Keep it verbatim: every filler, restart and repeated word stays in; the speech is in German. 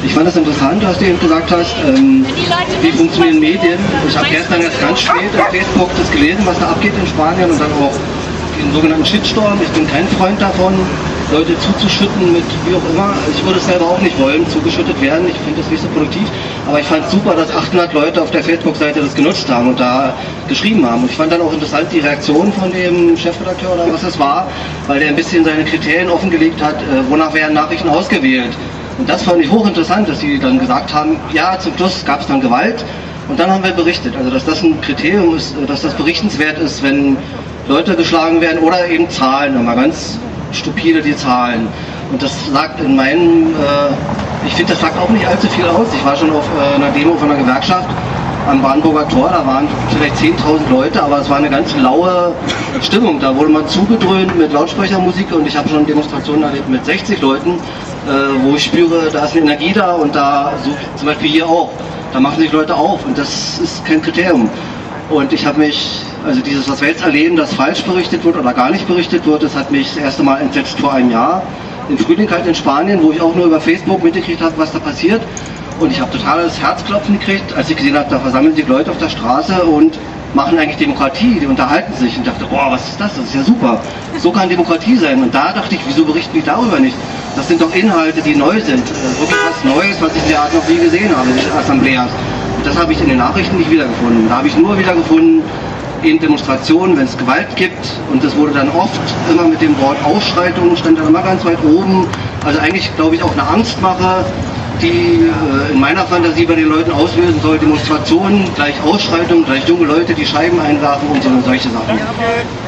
Ich fand das interessant, was du eben gesagt hast, ähm, wie funktionieren Medien. Ich habe gestern erst ganz spät auf Facebook das gelesen, was da abgeht in Spanien und dann auch den sogenannten Shitstorm. Ich bin kein Freund davon, Leute zuzuschütten mit wie auch immer. Ich würde es selber auch nicht wollen, zugeschüttet werden. Ich finde das nicht so produktiv. Aber ich fand es super, dass achthundert Leute auf der Facebook-Seite das genutzt haben und da geschrieben haben. Und ich fand dann auch interessant die Reaktion von dem Chefredakteur oder was es war, weil der ein bisschen seine Kriterien offengelegt hat, äh, wonach werden Nachrichten ausgewählt. Und das fand ich hochinteressant, dass sie dann gesagt haben, ja, zum Schluss gab es dann Gewalt und dann haben wir berichtet. Also dass das ein Kriterium ist, dass das berichtenswert ist, wenn Leute geschlagen werden oder eben Zahlen, immer ganz stupide die Zahlen. Und das sagt in meinem, äh, ich finde, das sagt auch nicht allzu viel aus. Ich war schon auf äh, einer Demo von einer Gewerkschaft am Brandenburger Tor, da waren vielleicht zehntausend Leute, aber es war eine ganz laue Stimmung. Da wurde man zugedröhnt mit Lautsprechermusik und ich habe schon Demonstrationen erlebt mit sechzig Leuten, äh, wo ich spüre, da ist eine Energie da und da, so zum Beispiel hier auch, da machen sich Leute auf und das ist kein Kriterium. Und ich habe mich, also dieses, was wir jetzt erleben, dass falsch berichtet wird oder gar nicht berichtet wird, das hat mich das erste Mal entsetzt vor einem Jahr, im Frühling halt in Spanien, wo ich auch nur über Facebook mitgekriegt habe, was da passiert. Und ich habe totales Herzklopfen gekriegt, als ich gesehen habe, da versammeln sich Leute auf der Straße und machen eigentlich Demokratie, die unterhalten sich und dachte, boah, was ist das, das ist ja super, so kann Demokratie sein. Und da dachte ich, wieso berichten die darüber nicht? Das sind doch Inhalte, die neu sind, wirklich was Neues, was ich in der Art noch nie gesehen habe, in Assembleas. Und das habe ich in den Nachrichten nicht wiedergefunden. Da habe ich nur wiedergefunden, in Demonstrationen, wenn es Gewalt gibt, und das wurde dann oft immer mit dem Wort Ausschreitung, stand dann immer ganz weit oben, also eigentlich, glaube ich, auch eine Angstmache, die äh, in meiner Fantasie bei den Leuten auslösen soll, Demonstrationen, gleich Ausschreitungen, gleich junge Leute, die Scheiben einwerfen und so, solche Sachen.